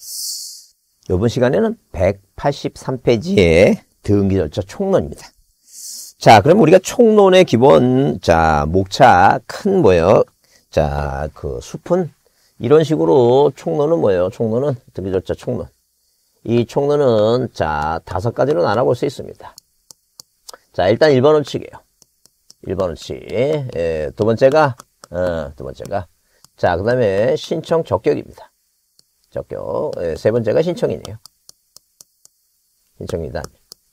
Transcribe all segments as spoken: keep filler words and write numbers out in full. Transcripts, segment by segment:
이번 시간에는 백팔십삼 페이지의 등기 절차 총론입니다. 자, 그럼 우리가 총론의 기본, 자, 목차, 큰 뭐예요? 자, 그 숲은 이런 식으로 총론은 뭐예요? 총론은 등기 절차 총론. 이 총론은 자, 다섯 가지로 나눠볼 수 있습니다. 자, 일단 일 번 원칙이에요. 일 번 원칙. 예, 두 번째가, 어, 두 번째가. 자, 그 다음에 신청 적격입니다. 적격. 예, 세 번째가 신청이네요. 신청이다.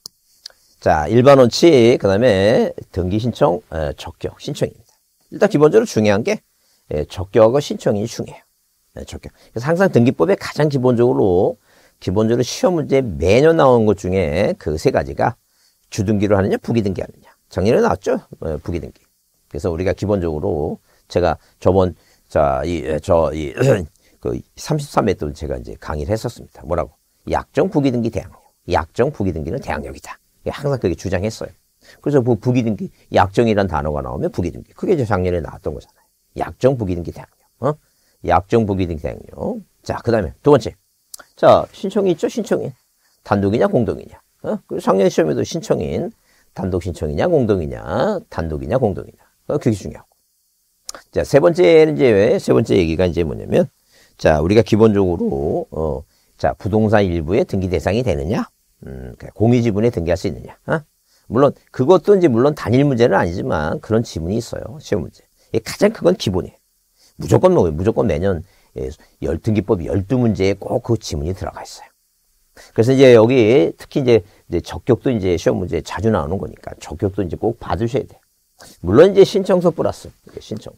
자, 일 번 원칙, 그 다음에 등기 신청, 에, 적격, 신청입니다. 일단 기본적으로 중요한 게, 에, 적격과 신청이 중요해요. 에, 적격. 그래서 항상 등기법에 가장 기본적으로, 기본적으로 시험 문제에 매년 나오는 것 중에 그 세 가지가 주등기로 하느냐, 부기등기 하느냐. 작년에 나왔죠? 에, 부기등기. 그래서 우리가 기본적으로, 제가 저번, 자, 이, 저, 이, 그 삼십삼 회 때 제가 이제 강의를 했었습니다. 뭐라고? 약정 부기등기 대항력. 약정 부기등기는 대항력이다. 항상 그게 주장했어요. 그래서 그 부기등기, 약정이란 단어가 나오면 부기등기. 그게 이제 작년에 나왔던 거잖아요. 약정 부기등기 대항력. 어? 약정 부기등기 대항력. 자, 그 다음에 두 번째. 자, 신청이 있죠? 신청인. 단독이냐, 공동이냐. 어? 그리고 작년 시험에도 신청인. 단독 신청이냐, 공동이냐. 단독이냐, 공동이냐. 어, 그게 중요하고. 자, 세 번째는 이제, 세 번째 얘기가 이제 뭐냐면, 자, 우리가 기본적으로, 어, 자, 부동산 일부의 등기 대상이 되느냐? 음, 공유지분에 등기할 수 있느냐. 어? 물론, 그것도 이제 물론 단일 문제는 아니지만 그런 지문이 있어요. 시험 문제. 가장 그건 기본이에요. 무조건 뭐, 무조건 매년 열, 등기법 열두 문제에 꼭 그 지문이 들어가 있어요. 그래서 이제 여기 특히 이제, 이제 적격도 이제 시험 문제에 자주 나오는 거니까 적격도 이제 꼭 받으셔야 돼요. 물론 이제 신청서 플러스, 신청서.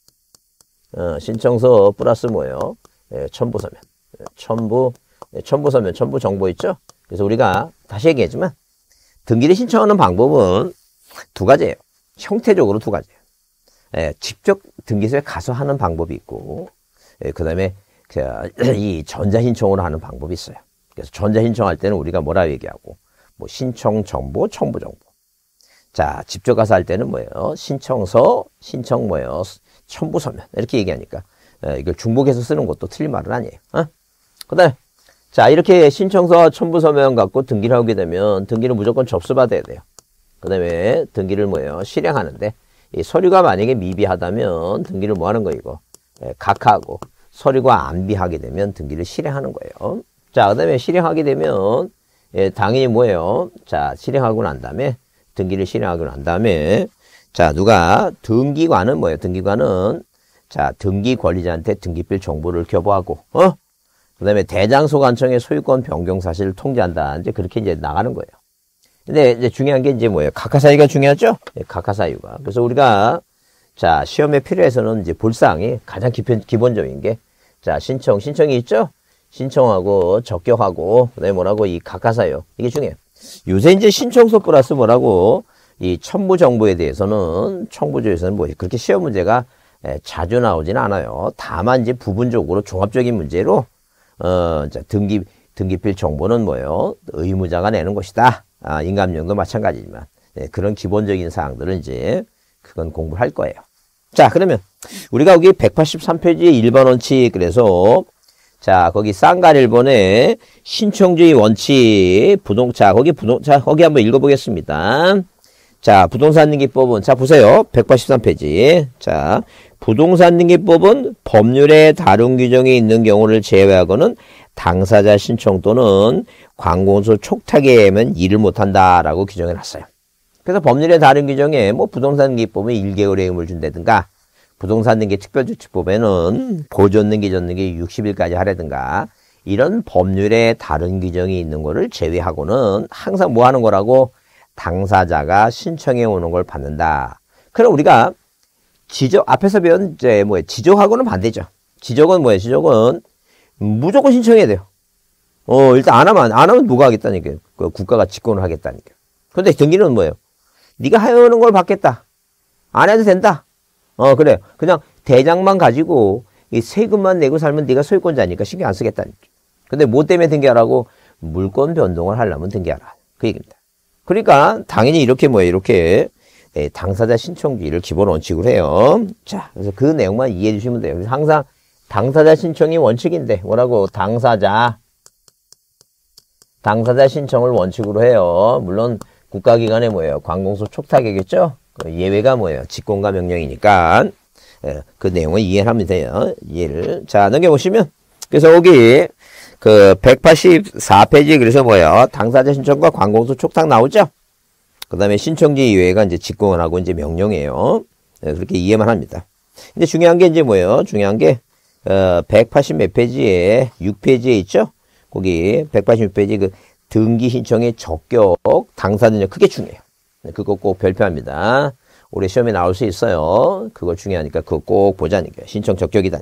어, 신청서 플러스 뭐예요? 예, 첨부서면. 첨부, 예, 첨부서면, 첨부 정보 있죠? 그래서 우리가 다시 얘기하지만 등기를 신청하는 방법은 두 가지예요. 형태적으로 두 가지예요. 예, 직접 등기소에 가서 하는 방법이 있고, 예, 그 다음에 이 전자신청으로 하는 방법이 있어요. 그래서 전자신청할 때는 우리가 뭐라 얘기하고, 뭐 신청 정보, 첨부 정보. 자, 직접 가서 할 때는 뭐예요? 신청서, 신청 뭐예요? 첨부서면. 이렇게 얘기하니까, 예, 이걸 중복해서 쓰는 것도 틀린 말은 아니에요. 어? 그 다음에 자, 이렇게 신청서 첨부서면 갖고 등기를 하게 되면 등기를 무조건 접수받아야 돼요. 그 다음에 등기를 뭐예요? 실행하는데 이 서류가 만약에 미비하다면 등기를 뭐 하는 거 이거? 예, 각하하고 서류가 안 비하게 되면 등기를 실행하는 거예요. 자, 그 다음에 실행하게 되면 예, 당연히 뭐예요? 자, 실행하고 난 다음에 등기를 실행하고 난 다음에 자, 누가 등기관은 뭐예요? 등기관은 자, 등기 관리자한테 등기필 정보를 교부하고 어? 그 다음에 대장소관청의 소유권 변경 사실을 통지한다. 이제 그렇게 이제 나가는 거예요. 근데 이제 중요한 게 이제 뭐예요? 각하사유가 중요하죠? 네, 각하사유가. 그래서 우리가, 자, 시험에 필요해서는 이제 볼 사항이 가장 기본, 기본적인 게, 자, 신청, 신청이 있죠? 신청하고, 적격하고, 그 다음에 뭐라고, 이 각하사유. 이게 중요해요. 요새 이제 신청서 플러스 뭐라고, 이 첨부 정보에 대해서는, 첨부조에서는 뭐, 그렇게 시험 문제가 자주 나오지는 않아요. 다만 이제 부분적으로 종합적인 문제로, 어, 자, 등기, 등기필 정보는 뭐예요? 의무자가 내는 것이다. 아, 인감용도 마찬가지지만. 네, 그런 기본적인 사항들은 이제, 그건 공부를 할 거예요. 자, 그러면, 우리가 여기 백팔십삼 페이지에 일 번 원칙, 그래서, 자, 거기 쌍갈 일 번에 신청주의 원칙, 부동차, 거기 부동, 자, 거기 한번 읽어보겠습니다. 자, 부동산 등기법은, 자, 보세요. 백팔십삼 페이지. 자, 부동산 등기법은 법률에 다른 규정이 있는 경우를 제외하고는 당사자 신청 또는 관공서 촉탁에 의하면 일을 못한다라고 규정해 놨어요. 그래서 법률에 다른 규정에 뭐 부동산 등기법은 일 개월의 의무를 준다든가 부동산 등기 특별조치법에는 보존 등기 전 등기 육십 일까지 하라든가 이런 법률에 다른 규정이 있는 거를 제외하고는 항상 뭐 하는 거라고 당사자가 신청해 오는 걸 받는다. 그럼 우리가 지적, 앞에서 배운, 이제, 뭐예요? 지적하고는 반대죠. 지적은 뭐예요? 지적은 무조건 신청해야 돼요. 어, 일단 안 하면, 안 하면 누가 하겠다니까요. 그 국가가 직권을 하겠다니까요. 근데 등기는 뭐예요? 네가 하려는 걸 받겠다. 안 해도 된다. 어, 그래요. 그냥 대장만 가지고 이 세금만 내고 살면 네가 소유권자니까 신경 안 쓰겠다니까. 근데 뭐 때문에 등기하라고? 물권 변동을 하려면 등기하라. 그 얘기입니다. 그러니까 당연히 이렇게 뭐예요? 이렇게 당사자 신청주의를 기본 원칙으로 해요. 자, 그래서 그 내용만 이해해 주시면 돼요. 그래서 항상 당사자 신청이 원칙인데 뭐라고? 당사자 당사자 신청을 원칙으로 해요. 물론 국가기관에 뭐예요? 관공서 촉탁이겠죠? 그 예외가 뭐예요? 직권과 명령이니까 예, 그 내용을 이해를 하면 돼요. 이해를. 자, 넘겨보시면 그래서 여기 그 백팔십사 페이지 그래서 뭐예요? 당사자 신청과 관공서 촉탁 나오죠? 그 다음에 신청지 이외가 이제 직권하고 이제 명령이에요. 예, 그렇게 이해만 합니다. 근데 중요한 게 이제 뭐예요? 중요한 게 어, 백팔십 몇 페이지에 육 페이지에 있죠? 거기 백팔십육 페이지 그 등기 신청의 적격 당사자는 크게 중요해요. 그거 꼭 별표합니다. 올해 시험에 나올 수 있어요. 그거 중요하니까 그거 꼭 보자는 거예요. 신청 적격이다.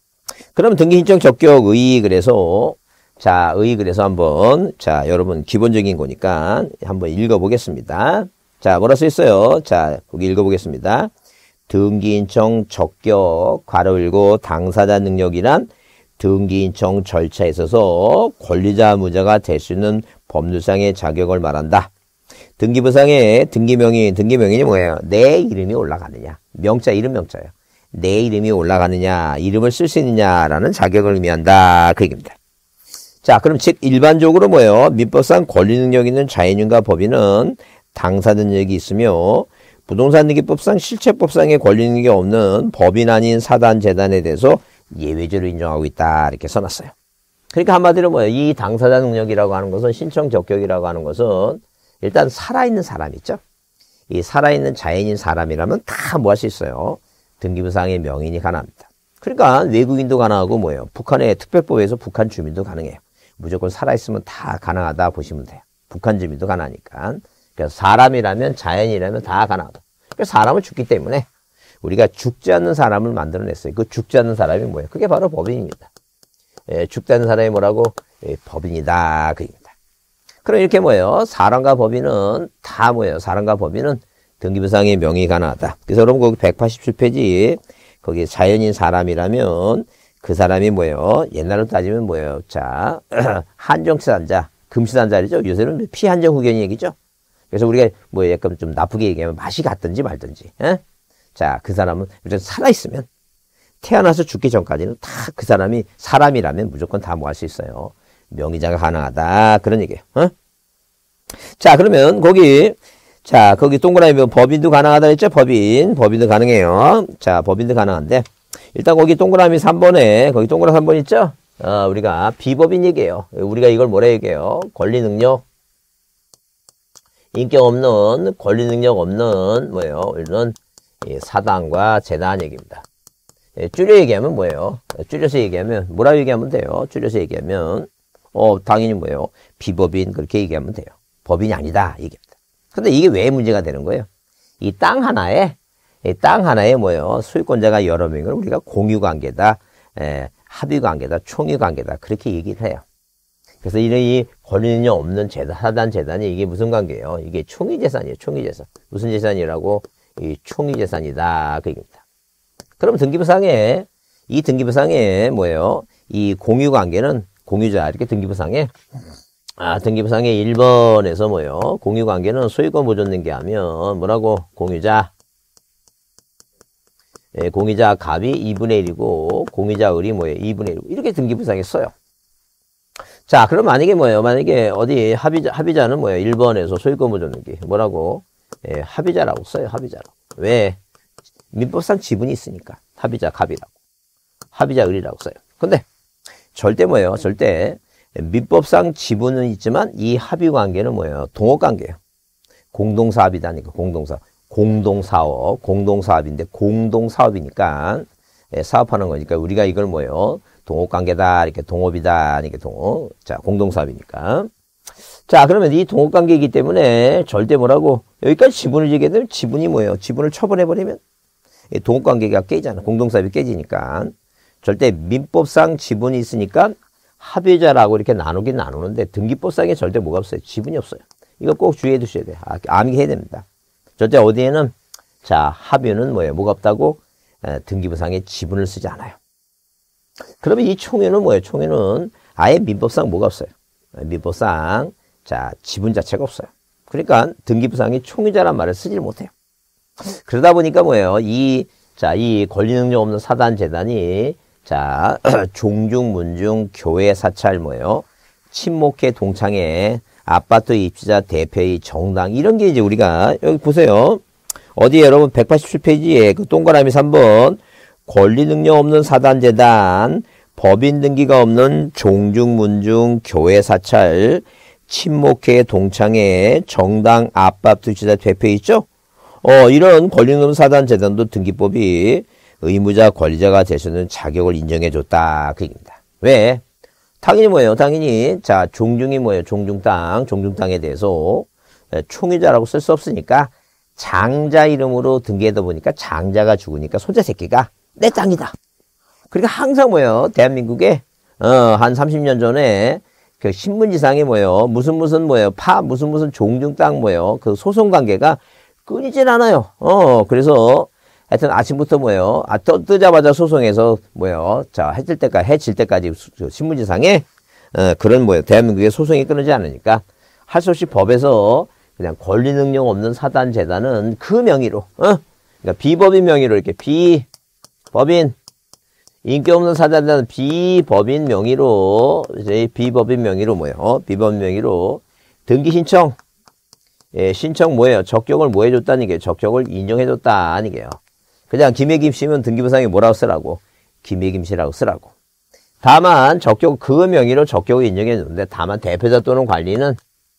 그럼 등기 신청 적격 의의 그래서 자 의의 그래서 한번 자 여러분 기본적인 거니까 한번 읽어보겠습니다. 자 뭐라 써 있어요? 자 거기 읽어보겠습니다. 등기 신청 적격 괄호 열고 당사자 능력이란 등기 신청 절차에 있어서 권리자 무자가 될 수 있는 법률상의 자격을 말한다. 등기부상에 등기명인, 등기명인이 뭐예요? 내 이름이 올라가느냐. 명자, 이름 명자예요. 내 이름이 올라가느냐, 이름을 쓸 수 있느냐라는 자격을 의미한다. 그 얘기입니다. 자, 그럼 즉 일반적으로 뭐예요? 민법상 권리능력 있는 자연인과 법인은 당사 능력이 있으며 부동산 등기법상 실체법상의 권리능력이 없는 법인 아닌 사단, 재단에 대해서 예외적으로 인정하고 있다. 이렇게 써놨어요. 그러니까 한마디로 뭐예요? 이 당사자 능력이라고 하는 것은 신청 적격이라고 하는 것은 일단 살아있는 사람 있죠? 이 살아있는 자연인 사람이라면 다 뭐 할 수 있어요? 등기부상의 명인이 가능합니다. 그러니까 외국인도 가능하고 뭐예요? 북한의 특별법에서 북한 주민도 가능해요. 무조건 살아있으면 다 가능하다 보시면 돼요. 북한 주민도 가능하니까. 그래서 사람이라면 자연이라면 다 가능하다. 그래서 사람은 죽기 때문에 우리가 죽지 않는 사람을 만들어냈어요. 그 죽지 않는 사람이 뭐예요? 그게 바로 법인입니다. 예, 죽지 않는 사람이 뭐라고? 예, 법인이다. 그 얘기입니다. 그럼 이렇게 뭐예요? 사람과 법인은 다 뭐예요? 사람과 법인은 등기부상의 명의 가능하다. 그래서 여러분 거기 백팔십칠 페이지 거기 자연인 사람이라면 그 사람이 뭐예요? 옛날로 따지면 뭐예요? 자, 한정치산자, 금시산자리죠. 요새는 피한정 후견이 얘기죠. 그래서 우리가 뭐 약간 좀 나쁘게 얘기하면 맛이 갔든지 말든지. 에? 자, 그 사람은 살아있으면 태어나서 죽기 전까지는 다 그 사람이 사람이라면 무조건 다 뭐 할 수 있어요. 명의자가 가능하다. 그런 얘기예요. 어? 자, 그러면 거기 자, 거기 동그라미 법인도 가능하다 했죠? 법인. 법인도 가능해요. 자, 법인도 가능한데 일단 거기 동그라미 삼 번에 거기 동그라미 삼 번 있죠? 어, 우리가 비법인 얘기해요. 우리가 이걸 뭐라 얘기해요? 권리 능력 인격 없는 권리 능력 없는 뭐예요? 이런 사단과 재단 얘기입니다. 줄여 얘기하면 뭐예요? 줄여서 얘기하면 뭐라 얘기하면 돼요? 줄여서 얘기하면 어 당연히 뭐예요? 비법인 그렇게 얘기하면 돼요. 법인이 아니다 얘기입니다. 근데 이게 왜 문제가 되는 거예요? 이 땅 하나에 이 땅 하나에 뭐예요? 소유권자가 여러 명을 우리가 공유 관계다, 에, 합의 관계다, 총유 관계다 그렇게 얘기를 해요. 그래서 이런 이 권리능력 없는 재단, 사단 재단이 이게 무슨 관계예요? 이게 총유 재산이에요. 총유 재산. 무슨 재산이라고? 이 총유 재산이다 그 얘기입니다. 그럼 등기부상에 이 등기부상에 뭐예요? 이 공유 관계는 공유자 이렇게 등기부상에 아 등기부상에 일 번에서 뭐예요? 공유 관계는 소유권 보존등기 하면 뭐라고? 공유자 예, 공유자 갑이 이분의 일이고 공유자 을이 뭐예요? 이분의 일이고 이렇게 등기부상에 써요. 자, 그럼 만약에 뭐예요? 만약에 어디 합의자 합의자는 뭐예요? 일 번에서 소유권 보존등기 뭐라고? 예, 합의자라고 써요. 합의자라고. 왜? 민법상 지분이 있으니까 합의자 갑이라고 합의자 을이라고 써요. 근데 절대 뭐예요? 절대 민법상 지분은 있지만 이 합의 관계는 뭐예요? 동업 관계예요. 공동사업이다니까 공동사업. 공동사업, 공동사업인데 공동사업이니까 예, 사업하는 거니까 우리가 이걸 뭐예요? 동업관계다, 이렇게 동업이다, 이렇게 동업. 자, 공동사업이니까. 자, 그러면 이 동업관계이기 때문에 절대 뭐라고? 여기까지 지분을 지게 되면 지분이 뭐예요? 지분을 처분해버리면 동업관계가 깨지잖아. 공동사업이 깨지니까. 절대 민법상 지분이 있으니까 합의자라고 이렇게 나누긴 나누는데 등기법상에 절대 뭐가 없어요? 지분이 없어요. 이거 꼭 주의해 두셔야 돼요. 아, 암기해야 됩니다. 절대 어디에는 자 합의는 뭐예요? 뭐가 없다고? 에, 등기부상에 지분을 쓰지 않아요. 그러면 이 총회는 뭐예요? 총회는 아예 민법상 뭐가 없어요? 민법상 자 지분 자체가 없어요. 그러니까 등기부상에 총회자란 말을 쓰질 못해요. 그러다 보니까 뭐예요? 이 자 이 권리 능력 없는 사단 재단이 자, 종중, 문중, 교회 사찰 뭐예요? 친목회, 동창회, 아파트 입주자, 대표의 정당 이런 게 이제 우리가 여기 보세요. 어디에 여러분 백팔십칠 페이지에 그 동그라미 삼 번 권리 능력 없는 사단재단, 법인 등기가 없는 종중, 문중, 교회 사찰, 친목회, 동창회, 정당, 아파트 입주자, 대표 있죠? 어, 이런 권리 능력 없는 사단재단도 등기법이 의무자, 권리자가 될 수 있는 자격을 인정해줬다. 그 얘기입니다. 왜? 당연히 뭐예요? 당연히, 자, 종중이 뭐예요? 종중 땅, 종중 땅에 대해서 총유자라고 쓸 수 없으니까 장자 이름으로 등기하다 보니까 장자가 죽으니까 손자 새끼가 내 땅이다. 그러니까 항상 뭐예요? 대한민국에, 어, 한 삼십 년 전에 그 신문지상에 뭐예요? 무슨 무슨 뭐예요? 파, 무슨 무슨 종중 땅 뭐예요? 그 소송 관계가 끊이질 않아요. 어, 그래서 하여튼 아침부터 뭐예요? 아, 떠, 뜨자마자 소송해서 뭐예요? 자, 해질 때까지, 해질 때까지 신문지상에, 어, 그런 뭐예요? 대한민국의 소송이 끊이지 않으니까 할 수 없이 법에서 그냥 권리 능력 없는 사단 재단은 그 명의로, 어? 그러니까 비법인 명의로 이렇게 비법인, 인기 없는 사단 재단은 비법인 명의로, 이제 비법인 명의로 뭐예요? 비법인 명의로 등기 신청, 예, 신청 뭐예요? 적격을 뭐 해줬다는 게 적격을 인정해줬다는 게요. 그냥 김혜김 씨면 등기부상에 뭐라고 쓰라고? 김혜김 씨라고 쓰라고. 다만 적격 그 명의로 적격을 인정해 주는데 다만 대표자 또는 관리는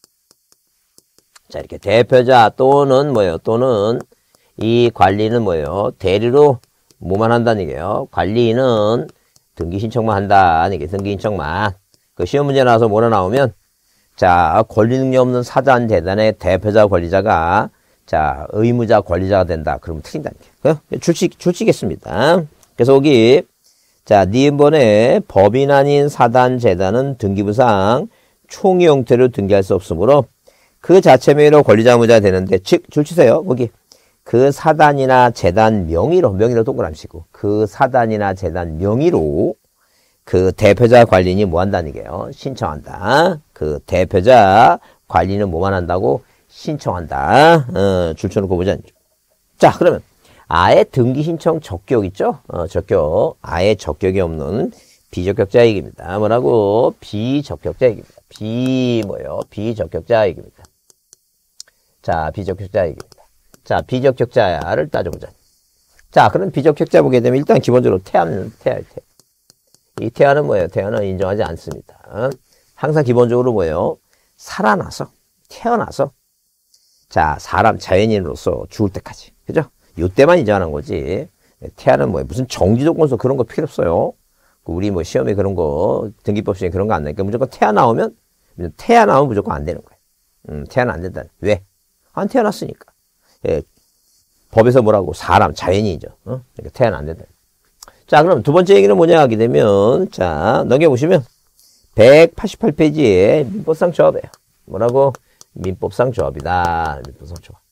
자 이렇게 대표자 또는 뭐예요? 또는 이 관리는 뭐예요? 대리로 뭐만 한다는 얘기예요. 관리는 등기 신청만 한다는 게 등기 신청만. 그 시험 문제 나와서 뭐라 나오면 자 권리 능력 없는 사단 재단의 대표자 관리자가 자, 의무자 권리자가 된다. 그러면 틀린다는 게. 줄치, 줄치겠습니다. 그래서 여기, 자, 니은번에 법인 아닌 사단 재단은 등기부상 총의 형태로 등기할 수 없으므로 그 자체 명의로 권리자 의무자가 되는데, 즉, 줄치세요. 거기. 그 사단이나 재단 명의로, 명의로 동그라미 치고, 그 사단이나 재단 명의로 그 대표자 관리인이 뭐 한다는 게요. 신청한다. 그 대표자 관리는 뭐만 한다고? 신청한다. 어, 줄쳐놓고 보자. 자, 그러면 아예 등기 신청 적격 있죠? 어, 적격. 아예 적격이 없는 비적격자 얘기입니다. 뭐라고? 비적격자 얘기입니다. 비 뭐예요? 비적격자 얘기입니다. 자, 비적격자 얘기입니다. 자, 비적격자를 따져보자. 자, 그럼 비적격자 보게 되면 일단 기본적으로 태아는 태아일 태. 이 태아는 뭐예요? 태아는 인정하지 않습니다. 어? 항상 기본적으로 뭐예요? 살아나서 태어나서 자, 사람, 자연인으로서 죽을 때까지. 그죠? 요때만 인정하는 거지. 태아는 뭐예요? 무슨 정지조건서 그런 거 필요 없어요. 우리 뭐 시험에 그런 거, 등기법 시험에 그런 거 안 나니까 무조건 태아 나오면, 태아 나오면 무조건 안 되는 거예요. 음, 태아는 안 된다. 왜? 안 태어났으니까. 예, 법에서 뭐라고? 사람, 자연인이죠. 어? 그러니까 태아는 안 된다. 자, 그럼 두 번째 얘기는 뭐냐 하게 되면, 자, 넘겨보시면, 백팔십팔 페이지에 민법상 조합이에요. 뭐라고? 민법상 조합이다. 민법상 조합.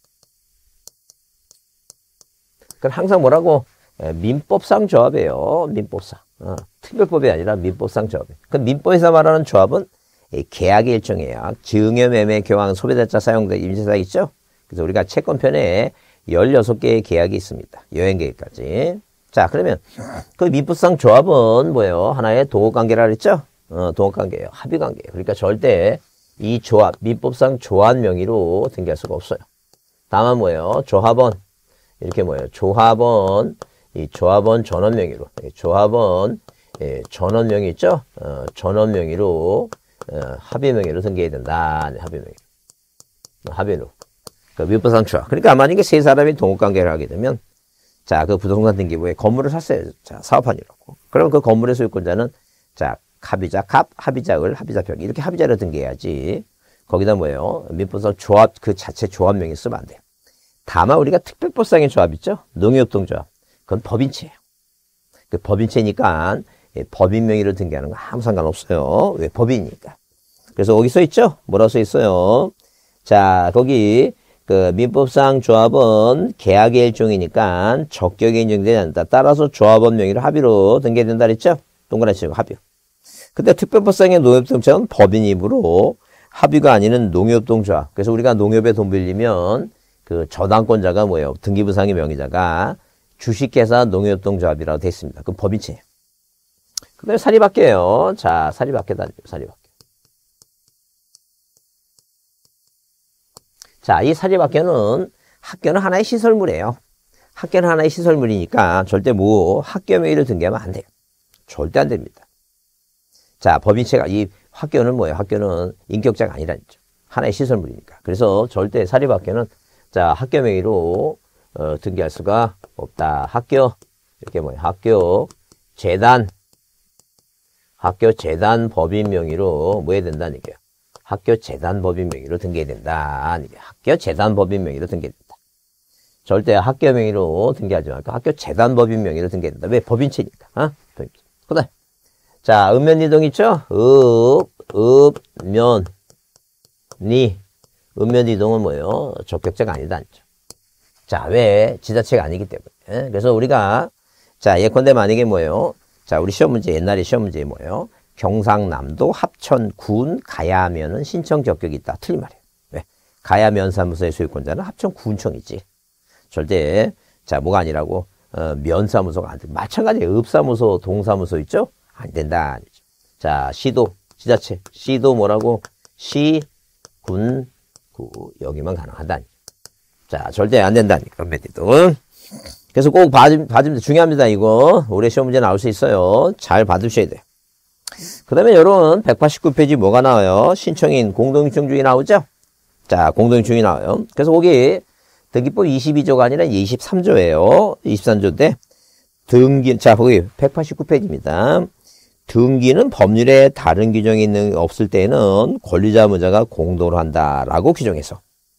그럼 항상 뭐라고? 예, 민법상 조합이에요. 민법상. 어, 특별법이 아니라 민법상 조합이에요. 그 민법에서 말하는 조합은 예, 계약의 일종이에요. 증여, 매매, 교환, 소비자차, 사용자, 임시사약 있죠? 그래서 우리가 채권편에 열여섯 개의 계약이 있습니다. 여행계획까지. 자, 그러면 그 민법상 조합은 뭐예요? 하나의 동업관계라 그랬죠? 어, 동업관계예요. 합의관계예요. 그러니까 절대 이 조합, 민법상 조합 명의로 등기할 수가 없어요. 다만 뭐예요? 조합원, 이렇게 뭐예요? 조합원, 이 조합원 전원 명의로, 조합원, 예, 전원 명의 있죠? 어, 전원 명의로, 어, 합의 명의로 등기해야 된다. 네, 합의 명의. 합의로. 그 민법상 조합. 그러니까 만약에 세 사람이 동업관계를 하게 되면, 자, 그 부동산 등기부에 건물을 샀어요. 자, 사업한이라고. 그럼 그 건물의 소유권자는, 자, 합의자 갑, 합의자을, 합의자벽 이렇게 합의자를 등기해야지. 거기다 뭐예요? 민법상 조합 그 자체 조합명이 쓰면 안 돼요. 다만 우리가 특별법상의 조합 있죠? 농협동조합. 그건 법인체예요. 그 법인체니까 예, 법인 명의로 등기하는 거 아무 상관없어요. 왜? 법인이니까. 그래서 거기 써 있죠? 뭐라고 써 있어요? 자, 거기 그 민법상 조합은 계약의 일종이니까 적격이 인정되지 않는다. 따라서 조합원 명의로 합의로 등기된다 그랬죠? 동그라미 치고 합의. 근데 특별법상의 농협동조합은 법인이므로 합의가 아니는 농협동조합. 그래서 우리가 농협에 돈 빌리면 그 저당권자가 뭐예요? 등기부상의 명의자가 주식회사 농협동조합이라고 되어 있습니다. 그 법인체예요. 그 다음에 사립학교예요. 자, 사립학교다. 사립학교. 자, 이 사립학교는, 학교는 하나의 시설물이에요. 학교는 하나의 시설물이니까 절대 뭐 학교 명의를 등기하면 안 돼요. 절대 안 됩니다. 자, 법인체가, 이 학교는 뭐예요? 학교는 인격자가 아니라니죠. 하나의 시설물이니까. 그래서 절대 사립학교는, 자, 학교 명의로, 어, 등기할 수가 없다. 학교, 이렇게 뭐예요? 학교, 재단, 학교 재단 법인 명의로 뭐 해야 된다는 얘기예요. 학교 재단 법인 명의로 등기해야 된다. 학교 재단 법인 명의로 등기해야 된다. 절대 학교 명의로 등기하지 말고 학교 재단 법인 명의로 등기해야 된다. 왜? 법인체니까. 어? 법인체. 그 다음. 자, 읍면이동 있죠? 읍, 읍, 면, 니. 읍면이동은 뭐예요? 적격자가 아니다. 자, 왜? 지자체가 아니기 때문에. 그래서 우리가, 자, 예컨대 만약에 뭐예요? 자, 우리 시험 문제, 옛날에 시험 문제 뭐예요? 경상남도 합천군 가야면은 신청 적격이 있다. 틀린 말이에요. 왜? 가야면사무소의 소유권자는 합천군청이지. 절대, 자, 뭐가 아니라고, 어, 면사무소가 안 돼. 마찬가지예요. 읍사무소, 동사무소 있죠? 안 된다. 자, 시도, 지자체. 시도 뭐라고? 시, 군, 구, 여기만 가능하다. 자, 절대 안 된다니까, 메디도. 그래서 꼭 봐주면, 봐주면 중요합니다, 이거. 올해 시험 문제 나올 수 있어요. 잘 받으셔야 돼요. 그 다음에 여러분, 백팔십구 페이지 뭐가 나와요? 신청인 공동신청주의 나오죠? 자, 공동신청이 나와요. 그래서 거기 등기법 이십이 조가 아니라 이십삼 조예요. 이십삼 조인데, 등기, 자, 거기 백팔십구 페이지입니다. 등기는 법률에 다른 규정이 있는, 없을 때에는 권리자 의무자가 공동으로 한다라고 규정해서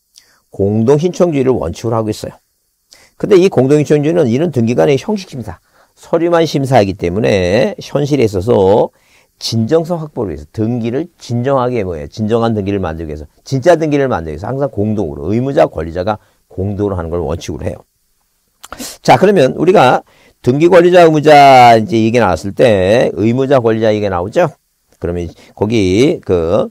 공동신청주의를 원칙으로 하고 있어요. 근데 이 공동신청주의는 이런 등기관의 형식심사, 서류만 심사하기 때문에 현실에 있어서 진정성 확보를 위해서 등기를 진정하게 뭐예요? 진정한 등기를 만들기 위해서, 진짜 등기를 만들기 위해서 항상 공동으로, 의무자, 권리자가 공동으로 하는 걸 원칙으로 해요. 자, 그러면 우리가 등기 권리자, 의무자 이제 이게 나왔을 때 의무자, 권리자 이게 나오죠? 그러면 거기 그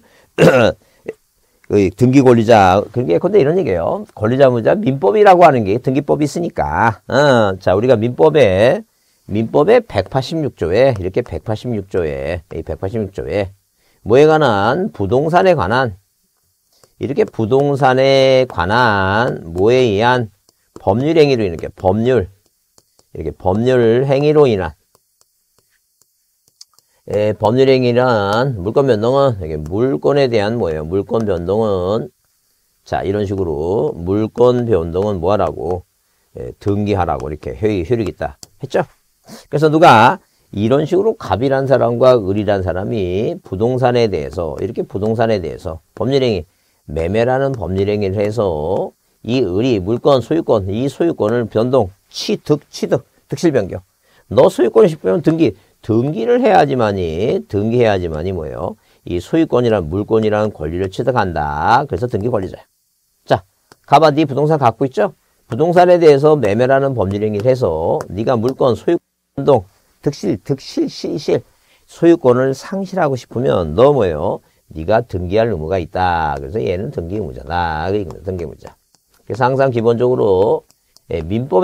등기 권리자, 그게 근데 이런 얘기예요. 권리자, 의무자 민법이라고 하는 게 등기법이 있으니까. 어, 자, 우리가 민법에 민법의 백팔십육 조에 이렇게 백팔십육 조에 이 백팔십육 조에 뭐에 관한 부동산에 관한 이렇게 부동산에 관한 뭐에 의한 법률 행위로 이렇게 법률 이렇게 법률 행위로 인한 예, 법률 행위란 물권 변동은 이게 물권에 대한 뭐예요? 물권 변동은 자 이런 식으로 물권 변동은 뭐하라고 예, 등기하라고 이렇게 효力, 효력이 있다 했죠? 그래서 누가 이런 식으로 갑이란 사람과 을이란 사람이 부동산에 대해서 이렇게 부동산에 대해서 법률행위 매매라는 법률행위를 해서 이 을이 물권 소유권 이 소유권을 변동 취득 취득 득실 변경 너 소유권이 싶으면 등기 등기를 해야지만이 등기해야지만이 뭐예요? 이 소유권이란 물권이라는 권리를 취득한다. 그래서 등기 권리자야. 자, 가봐 네 부동산 갖고 있죠? 부동산에 대해서 매매라는 법률행위를 해서 네가 물권 소유권 변동 득실, 득실, 실실, 소유권을 상실하고 싶으면 너 뭐예요? 네가 등기할 의무가 있다. 그래서 얘는 등기 의무자다. 등기 의무자. 그래서 항상 기본적으로 예,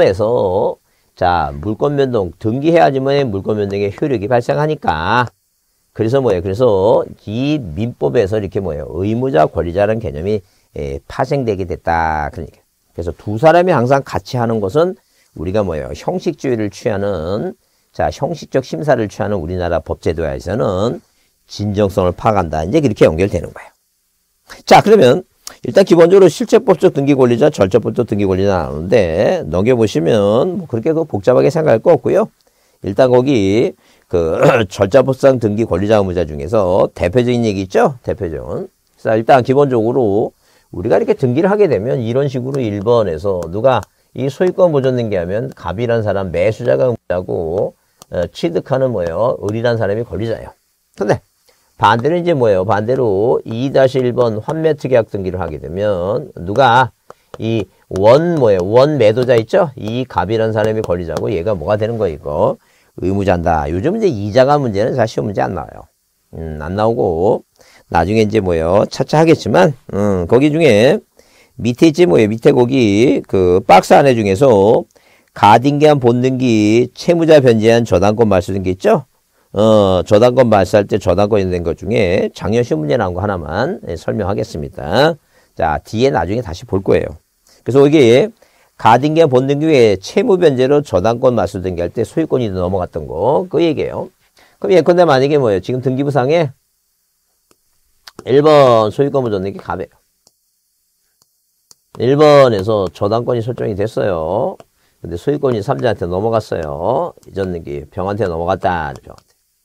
민법에서 자 물권 변동 등기해야지만 물권 변동의 효력이 발생하니까 그래서 뭐예요? 그래서 이 민법에서 이렇게 뭐예요? 의무자, 권리자라는 개념이 예, 파생되게 됐다. 그러니까 그래서 두 사람이 항상 같이 하는 것은 우리가 뭐예요? 형식주의를 취하는 자, 형식적 심사를 취하는 우리나라 법제도에서는 진정성을 파악한다. 이제 그렇게 연결되는 거예요. 자, 그러면 일단 기본적으로 실체법적 등기권리자, 절차법적 등기권리자 나오는데 넘겨보시면 뭐 그렇게 그 복잡하게 생각할 거 없고요. 일단 거기 그 절차법상 등기권리자 의무자 중에서 대표적인 얘기 있죠? 대표적인. 자, 일단 기본적으로 우리가 이렇게 등기를 하게 되면 이런 식으로 일 번에서 누가 이 소유권 보존 등기하면 갑이란 사람 매수자가 의무자고 어, 취득하는 뭐예요? 을이란 사람이 권리자예요. 근데 반대로 이제 뭐예요? 반대로 이 다시 일 번 환매특약 등기를 하게 되면 누가 이 원 뭐예요? 원 매도자 있죠? 이 갑이란 사람이 권리자고 얘가 뭐가 되는 거예요? 이거 의무자인다. 요즘 이제 이자가 문제는 사실 시험 문제 안 나와요. 음, 안 나오고 나중에 이제 뭐예요? 차차 하겠지만 음, 거기 중에 밑에 있지 뭐예요? 밑에 거기 그 박스 안에 중에서 가등기한 본등기 채무자 변제한 저당권 말소 등기 있죠? 어, 저당권 말소할 때 저당권이 된 것 중에 작년 시험 문제 나온 거 하나만 예, 설명하겠습니다. 자, 뒤에 나중에 다시 볼 거예요. 그래서 여기 가등기와 본등기에 채무 변제로 저당권 말소 등기할 때 소유권이 넘어갔던 거, 그 얘기예요. 그럼 예컨대 만약에 뭐예요? 지금 등기부상에 일 번 소유권 부전등기 가매요. 일 번에서 저당권이 설정이 됐어요. 근데 소유권이 삼자한테 넘어갔어요. 이전 등기 병한테 넘어갔다. 병한테.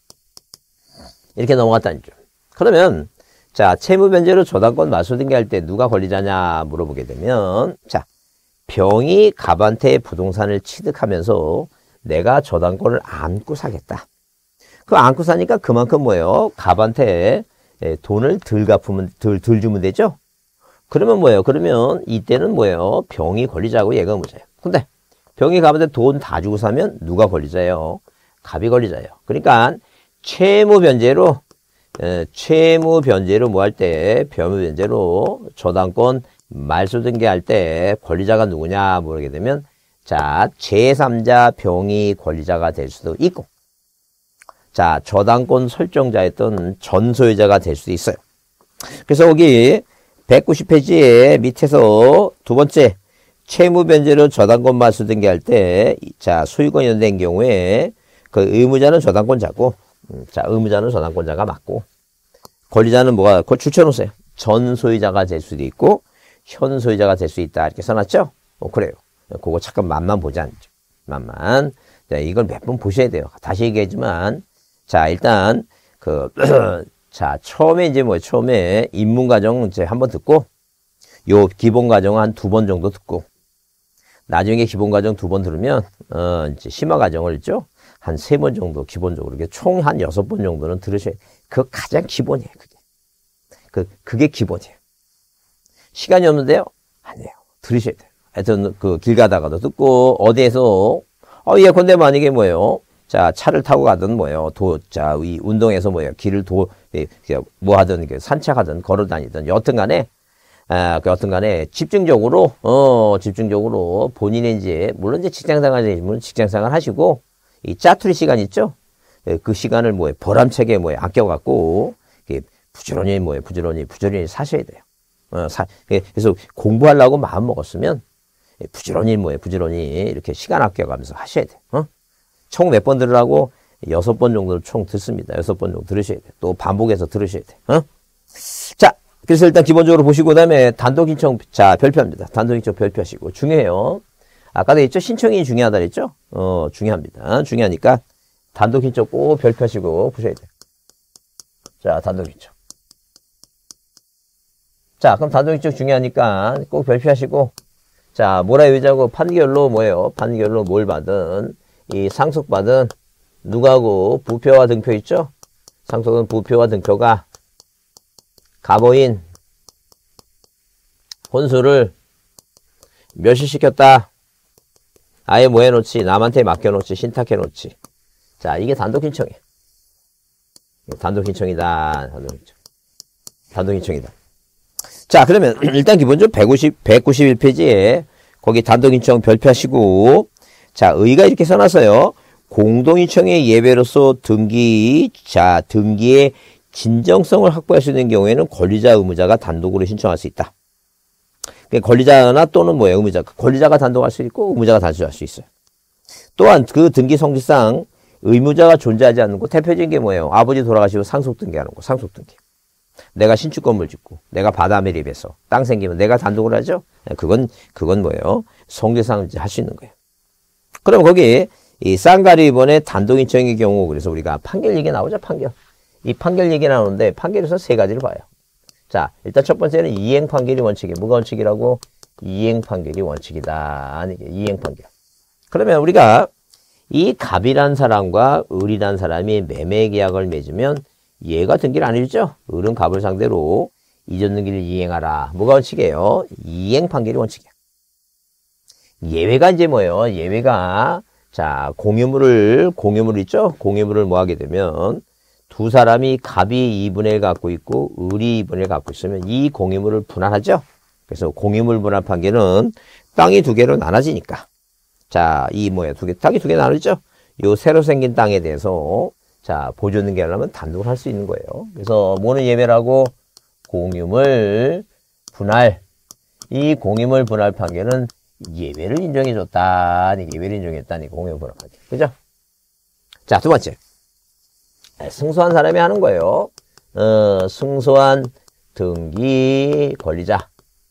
이렇게 넘어갔다는 점. 그러면 자, 채무 변제로 저당권 말소 등기할 때 누가 권리자냐 물어보게 되면, 자, 병이 갑한테 부동산을 취득하면서 내가 저당권을 안고 사겠다. 그 안고 사니까 그만큼 뭐예요? 갑한테 돈을 덜 갚으면, 덜, 덜 주면 되죠? 그러면 뭐예요? 그러면 이때는 뭐예요? 병이 권리자고 얘가 의무자예요. 근데 병이 갑한테 돈 다 주고 사면 누가 권리자예요? 갑이 권리자예요. 그러니까 채무 변제로, 에, 채무 변제로 뭐 할 때, 병무 변제로 저당권 말소 등기할 때 권리자가 누구냐 물어보게 되면, 자, 제삼자 병이 권리자가 될 수도 있고, 자, 저당권 설정자였던 전소유자가 될 수도 있어요. 그래서 여기 백구십 페이지에 밑에서 두 번째, 채무 변제로 저당권 말소 등기할 때, 자, 소유권이 연된 경우에 그 의무자는 저당권자고, 자, 의무자는 저당권자가 맞고, 권리자는 뭐가, 그걸 줄쳐놓으세요. 전소유자가 될 수도 있고, 현소유자가 될 수 있다. 이렇게 써놨죠? 어, 그래요. 그거 잠깐 맛만 보자. 맛만. 자, 이걸 몇 번 보셔야 돼요. 다시 얘기하지만, 자, 일단, 그, 자, 처음에 이제 뭐, 처음에 입문과정 이제 한번 듣고, 요 기본과정 한 두 번 정도 듣고, 나중에 기본과정 두 번 들으면, 어, 이제 심화과정을 있죠? 한 세 번 정도 기본적으로, 이게 총 한 여섯 번 정도는 들으셔야 돼요. 그 가장 기본이에요, 그게. 그, 그게 기본이에요. 시간이 없는데요? 아니에요. 들으셔야 돼요. 하여튼, 그, 길 가다가도 듣고, 어디에서, 어, 예컨대 만약에 뭐예요? 자, 차를 타고 가든 뭐예요? 도, 자, 이 운동에서 뭐예요? 길을 도, 뭐 하든, 산책하든, 걸어 다니든, 여튼 간에, 아, 그 여튼 간에 집중적으로, 어, 집중적으로 본인의 이제, 물론 이제 직장생활이면 직장생활 하시고, 이 짜투리 시간 있죠? 그 시간을 뭐에 보람차게 뭐에 아껴갖고, 부지런히 뭐에 부지런히, 부지런히 사셔야 돼요. 어, 사, 그래서 공부하려고 마음 먹었으면, 부지런히 뭐에 부지런히 이렇게 시간 아껴가면서 하셔야 돼요. 어? 총 몇 번 들으라고? 여섯 번 정도 총 듣습니다. 여섯 번 정도 들으셔야 돼요. 또 반복해서 들으셔야 돼요. 어? 자, 그래서 일단 기본적으로 보시고, 그 다음에 단독 신청, 자, 별표합니다. 단독 신청 별표하시고. 중요해요. 아까도 했죠? 신청이 중요하다 그랬죠? 어, 중요합니다. 중요하니까 단독 신청 꼭 별표하시고 보셔야 돼요. 자, 단독 신청. 자, 그럼 단독 신청 중요하니까 꼭 별표하시고, 자, 뭐라 여자고 판결로 뭐예요? 판결로 뭘 받은, 이 상속받은 누가고 부표와 등표 있죠? 상속은 부표와 등표가 갑오인 혼수를 멸시시켰다. 아예 뭐 해놓지, 남한테 맡겨놓지, 신탁해놓지. 자, 이게 단독 신청이에요. 단독 신청이다. 단독 신청. 단독 신청이다. 자, 그러면 일단 기본적으로 백오십, 백구십일 페이지에 거기 단독 신청 별표하시고, 자, 의가 이렇게 써놨어요. 공동신청의 예외로서 등기, 자, 등기의 진정성을 확보할 수 있는 경우에는 권리자, 의무자가 단독으로 신청할 수 있다. 권리자나 또는 뭐예요? 의무자. 권리자가 단독할 수 있고 의무자가 단독할 수 있어요. 또한 그 등기 성질상 의무자가 존재하지 않는 거 대표적인 게 뭐예요? 아버지 돌아가시고 상속 등기하는 거. 상속 등기. 내가 신축 건물 짓고 내가 바다 매립해서 땅 생기면 내가 단독으로 하죠? 그건 그건 뭐예요? 성질상 할 수 있는 거예요. 그럼 거기 이 쌍가리 이번에 단독 신청의 경우 그래서 우리가 판결 얘기 나오죠? 판결. 이 판결 얘기 나오는데 판결에서 세 가지를 봐요. 자, 일단 첫 번째는 이행 판결이 원칙이에요. 뭐가 원칙이라고? 이행 판결이 원칙이다. 아니, 이행 판결. 그러면 우리가 이 갑이란 사람과 을이란 사람이 매매 계약을 맺으면 얘가 등기를 안 해주죠? 을은 갑을 상대로 이전 등기를 이행하라. 뭐가 원칙이에요? 이행 판결이 원칙이야. 예외가 이제 뭐예요? 예외가 자, 공유물을 공유물 있죠? 공유물을 뭐 하게 되면 두 사람이 갑이 이분의 일 갖고 있고 을이 이분의 일 갖고 있으면 이 공유물을 분할하죠. 그래서 공유물 분할 판결은 땅이 두 개로 나눠지니까 자, 이 뭐야 두 개, 땅이 두 개 나눠지죠. 요 새로 생긴 땅에 대해서 자, 보존등기 하려면 단독으로 할 수 있는 거예요. 그래서 뭐는 예외라고? 공유물 분할. 이 공유물 분할 판결은 예외를 인정해줬다. 예외를 인정했다니 공유물 분할 판결. 그죠? 자, 두 번째. 승소한 사람이 하는 거예요. 어, 승소한 등기 권리자.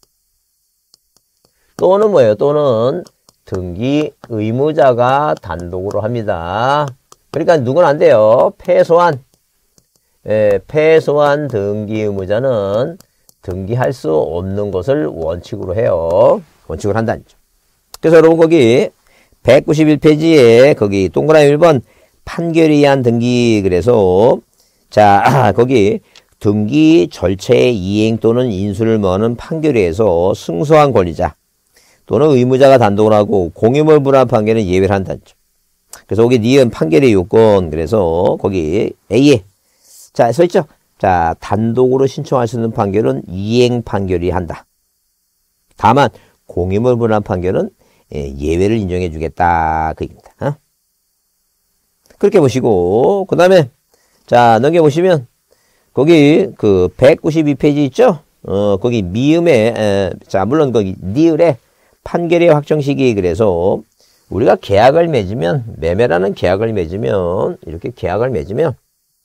또는 뭐예요? 또는 등기 의무자가 단독으로 합니다. 그러니까 누구는 안 돼요. 패소한. 예, 패소한 등기 의무자는 등기할 수 없는 것을 원칙으로 해요. 원칙으로 한다는 거죠. 그래서 여러분 거기 백구십일 페이지에 거기 동그라미 일 번 판결에 의한 등기 그래서 자 거기 등기 절차의 이행 또는 인수를 뭐하는 판결에 의해서 승소한 권리자 또는 의무자가 단독으로 하고 공유물 분할 판결은 예외를 한다는 거죠. 그래서 거기 니은 판결의 요건 그래서 거기 A에 자 써있죠. 자 단독으로 신청할 수 있는 판결은 이행 판결이 한다. 다만 공유물 분할 판결은 예외를 인정해 주겠다 그 얘기입니다. 어? 그렇게 보시고 그 다음에 자 넘겨보시면 거기 그 백구십이 페이지 있죠. 어 거기 미음에 에, 자 물론 거기 니을에 판결의 확정 시기 그래서 우리가 계약을 맺으면 매매라는 계약을 맺으면 이렇게 계약을 맺으면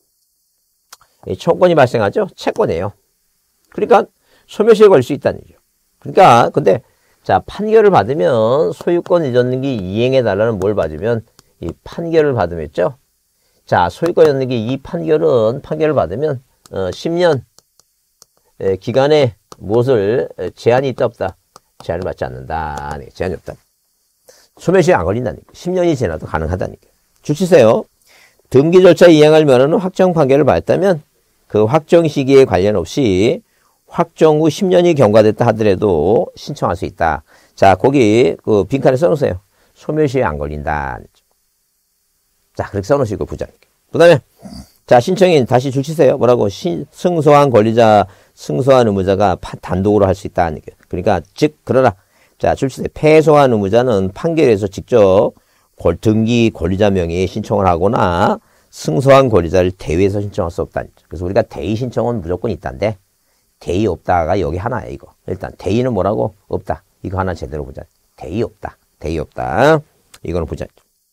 청권이 발생하죠. 채권이에요. 그러니까 소멸시효에 걸릴 수 있다는 얘기죠. 그러니까 근데 자 판결을 받으면 소유권 이전 등기 이행해 달라는 뭘 받으면 이 판결을 받으면 있죠. 자 소유권 이전 등기 이 판결은 판결을 받으면 어, 십 년 에, 기간에 무엇을 에, 제한이 있다 없다. 제한을 받지 않는다. 네, 제한이 없다. 소멸시효에 안 걸린다니까. 십 년이 지나도 가능하다니까. 주치세요. 등기 절차 이행할 면허는 확정 판결을 받았다면 그 확정 시기에 관련 없이 확정 후 십 년이 경과됐다 하더라도 신청할 수 있다. 자, 거기 그 빈칸에 써놓으세요. 소멸시효에 안 걸린다. 자, 그렇게 써놓으시고 보자니까. 그 다음에 자, 신청인 다시 줄치세요. 뭐라고? 신, 승소한 권리자, 승소한 의무자가 파, 단독으로 할 수 있다. 그러니까 즉 그러나 자, 줄치세요. 패소한 의무자는 판결에서 직접 등기 권리자 명의의 신청을 하거나 승소한 권리자를 대위해서 신청할 수 없다. 그래서 우리가 대위 신청은 무조건 있다인데 대위 없다가 여기 하나야 이거. 일단 대위는 뭐라고? 없다. 이거 하나 제대로 보자. 대위 없다. 대위 없다. 이거는 보자.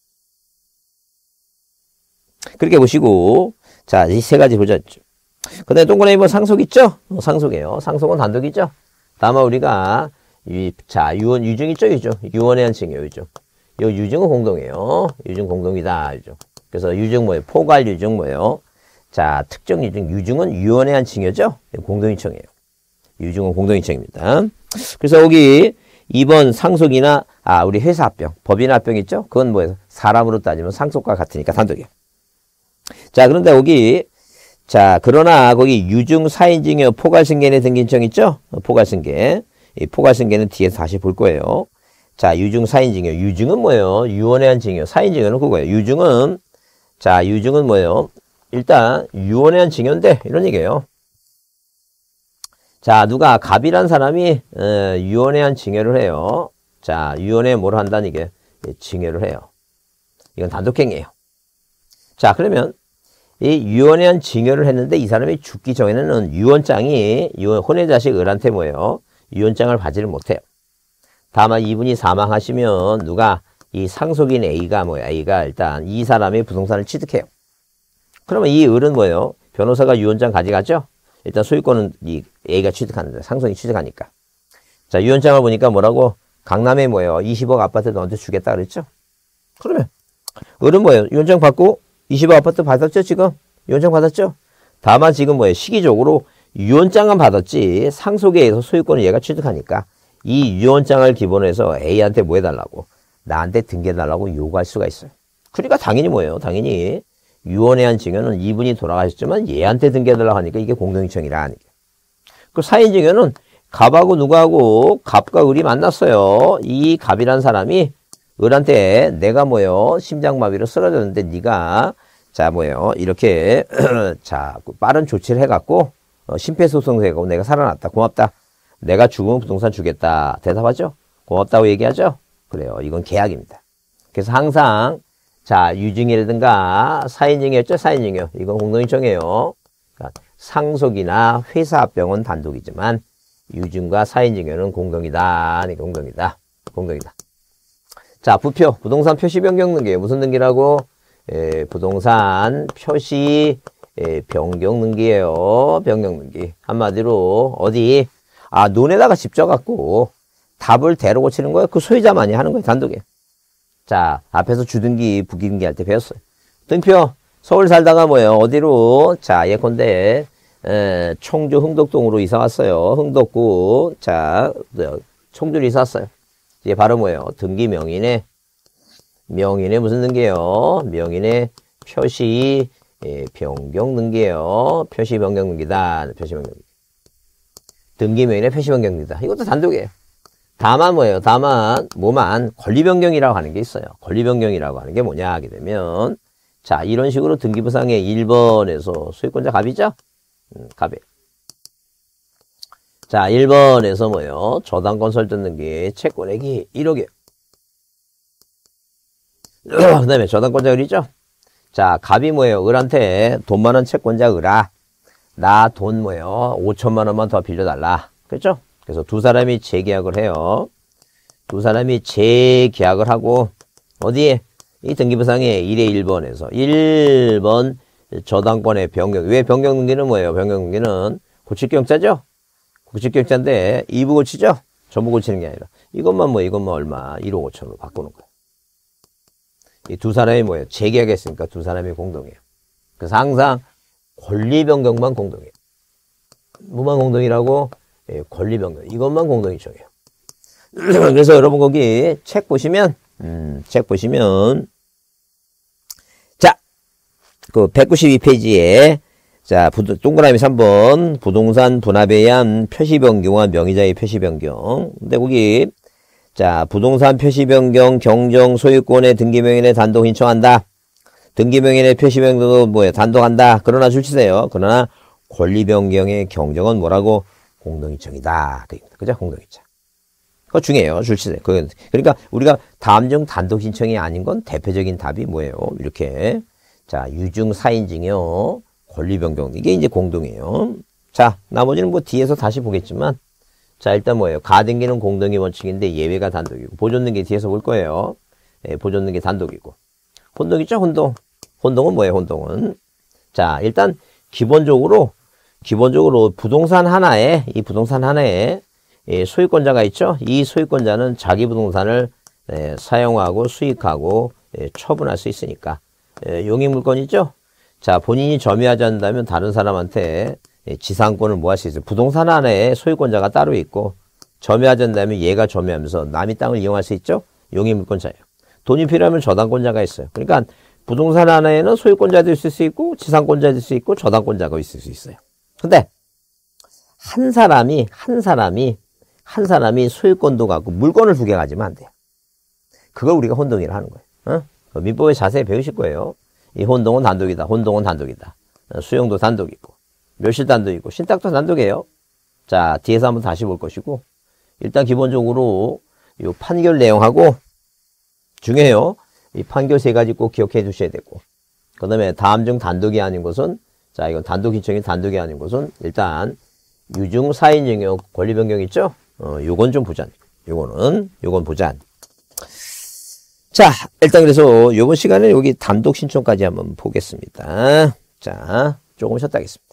그렇게 보시고 자, 이 세 가지 보자. 그 다음에 동그라미 뭐 상속 있죠? 어, 상속이에요. 상속은 단독이죠? 다만 우리가 이, 자, 유언, 유증 있죠? 유증. 유언에 한 층이에요. 유증. 이 유증은 공동이에요. 유증 공동이다. 유증. 그래서 유증 뭐예요? 포괄 유증 뭐예요? 자, 특정 유증. 유증은 유언에 한 층이죠? 공동이청이에요. 유증은 공동이청입니다. 그래서 여기 이 번 상속이나, 아, 우리 회사 합병, 법인 합병 있죠? 그건 뭐예요? 사람으로 따지면 상속과 같으니까 단독이에요. 자, 그런데 여기, 자, 그러나 거기 유증 사인증여 포괄승계인의 등기인청 있죠? 포괄승계. 이 포괄승계는 뒤에서 다시 볼 거예요. 자, 유증 사인증여. 유증은 뭐예요? 유언에 한 증여. 사인증여는 그거예요. 유증은, 자, 유증은 뭐예요? 일단, 유언에 한 증여인데, 이런 얘기예요. 자, 누가 갑이란 사람이, 어, 유언에 한 증여를 해요. 자, 유언에 뭘 한다는 게, 증여를 해요. 이건 단독행위예요. 자, 그러면, 이 유언에 한 증여를 했는데, 이 사람이 죽기 전에는 유언장이, 유언, 혼의 자식 을한테 뭐예요? 유언장을 받지를 못해요. 다만 이분이 사망하시면 누가 이 상속인 A가 뭐야? A가 일단 이 사람의 부동산을 취득해요. 그러면 이 을은 뭐예요? 변호사가 유언장 가져가죠? 일단 소유권은 이 A가 취득하는데 상속이 취득하니까. 자, 유언장을 보니까 뭐라고? 강남에 뭐예요? 이십억 아파트 너한테 주겠다 그랬죠? 그러면 을은 뭐예요? 유언장 받고 이십억 아파트 받았죠 지금? 유언장 받았죠? 다만 지금 뭐예요? 시기적으로 유언장은 받았지 상속에 의해서 소유권을 얘가 취득하니까 이 유언장을 기본으로 해서 A한테 뭐 해달라고? 나한테 등기해달라고 요구할 수가 있어요. 그러니까 당연히 뭐예요? 당연히 유언에 한 증여는 이분이 돌아가셨지만 얘한테 등기해달라고 하니까 이게 공동이청이라 하니까. 그 사인증여는 갑하고 누구하고 갑과 을이 만났어요. 이 갑이란 사람이 을한테 내가 뭐예요? 심장마비로 쓰러졌는데 네가 자 뭐예요? 이렇게 자 빠른 조치를 해갖고 어, 심폐소생을 해갖고 내가 살아났다. 고맙다. 내가 죽으면 부동산 주겠다. 대답하죠? 고맙다고 얘기하죠? 그래요. 이건 계약입니다. 그래서 항상 자, 유증이라든가 사인증이었죠? 사인증이요. 이건 공동신청이에요. 그러니까 상속이나 회사 합병은 단독이지만 유증과 사인증여는 공동이다. 그러니까 공동이다. 공동이다. 자, 부표. 부동산 표시 변경 등기. 무슨 등기라고? 에, 부동산 표시 에, 변경 등기예요. 변경 등기. 한마디로 어디? 아, 논에다가 집 져갖고 답을 대로 고치는 거예요. 그 소유자만이 하는 거예요. 단독에. 자, 앞에서 주등기, 부기등기 할 때 배웠어요. 등표. 서울 살다가 뭐예요? 어디로? 자, 예컨대 에, 청주 흥덕동으로 이사 왔어요. 흥덕구. 자, 청주로 이사 왔어요. 이게 바로 뭐예요? 등기 명인의 명인의 무슨 등기예요? 명인의 표시 예, 변경 등기예요. 표시 변경 등기다. 표시 변경 등기. 등기 명인의 표시 변경 등기다. 이것도 단독이에요. 다만 뭐예요? 다만 뭐만 권리 변경이라고 하는 게 있어요. 권리 변경이라고 하는 게 뭐냐 하게 되면 자, 이런 식으로 등기부상의 일 번에서 소유권자 갑이죠? 음, 갑이에요. 자, 일 번에서 뭐예요? 저당권 설정 등기 채권액이 일억이에요. 그 다음에 저당권자 을이죠? 자, 갑이 뭐예요? 을한테 돈 많은 채권자 을아. 나 돈 뭐예요? 오천만 원만 더 빌려달라. 그렇죠? 그래서 두 사람이 재계약을 해요. 두 사람이 재계약을 하고 어디에? 이 등기부상의 일의 일 번에서 일 번 저당권의 변경. 왜 변경 등기는 뭐예요? 변경 등기는 고칠경자죠? 고칠경자인데 이부 고치죠? 전부 고치는 게 아니라 이것만 뭐 이것만 얼마 일억 오천으로 바꾸는 거예요. 이 두 사람이 뭐예요? 재계약했으니까 두 사람이 공동이에요. 그래서 항상 권리 변경만 공동이에요. 뭐만 공동이라고? 예, 권리 변경. 이것만 공동이 정해요. 그래서 여러분 거기 책 보시면 음, 책 보시면 자, 그 백구십이 페이지에 자, 부, 동그라미 삼 번 부동산 분합에 의한 표시 변경과 명의자의 표시 변경. 근데 거기 자, 부동산 표시 변경 경정 소유권의 등기 명인의 단독 신청한다. 등기 명인의 표시 변경도 뭐예요? 단독한다. 그러나 줄치세요. 그러나 권리 변경의 경정은 뭐라고? 공동신청이다. 그죠? 공동신청. 그거 중요해요. 줄치세요. 그러니까 우리가 다음 중 단독 신청이 아닌 건 대표적인 답이 뭐예요? 이렇게 자, 유증 사인증이요. 권리 변경. 이게 이제 공동이에요. 자, 나머지는 뭐 뒤에서 다시 보겠지만 자, 일단 뭐예요? 가등기는 공동이 원칙인데 예외가 단독이고 보존등기 뒤에서 볼 거예요. 예, 보존등기 단독이고 혼동 있죠? 혼동. 혼동은 뭐예요? 혼동은 자, 일단 기본적으로 기본적으로 부동산 하나에 이 부동산 하나에 예, 소유권자가 있죠? 이 소유권자는 자기 부동산을 예, 사용하고 수익하고 예, 처분할 수 있으니까 예, 용익물권 있죠? 자, 본인이 점유하지 않는다면 다른 사람한테 지상권을 뭐 할 수 있어요? 부동산 안에 소유권자가 따로 있고 점유하지 않는다면 얘가 점유하면서 남의 땅을 이용할 수 있죠? 용익물권자예요. 돈이 필요하면 저당권자가 있어요. 그러니까 부동산 안에는 소유권자도 있을 수 있고 지상권자도 있을 수 있고 저당권자가 있을 수 있어요. 근데 한 사람이 한 사람이 한 사람이 소유권도 갖고 물건을 두 개 가지면 안 돼요. 그걸 우리가 혼동이라 하는 거예요. 어? 민법에 자세히 배우실 거예요. 이 혼동은 단독이다. 혼동은 단독이다. 수용도 단독이고 멸실 단독이고 신탁도 단독이에요. 자, 뒤에서 한번 다시 볼 것이고 일단 기본적으로 이 판결 내용하고 중요해요. 이 판결 세 가지 꼭 기억해 두셔야 되고 그 다음에 다음 중 단독이 아닌 것은 자, 이건 단독 신청이 단독이 아닌 것은 일단 유증 사인증여 권리 변경 있죠? 어, 요건 좀 보자. 요거는 요건 보자. 자, 일단 그래서 요번 시간에 여기 단독 신청까지 한번 보겠습니다. 자, 조금 쉬었다 하겠습니다.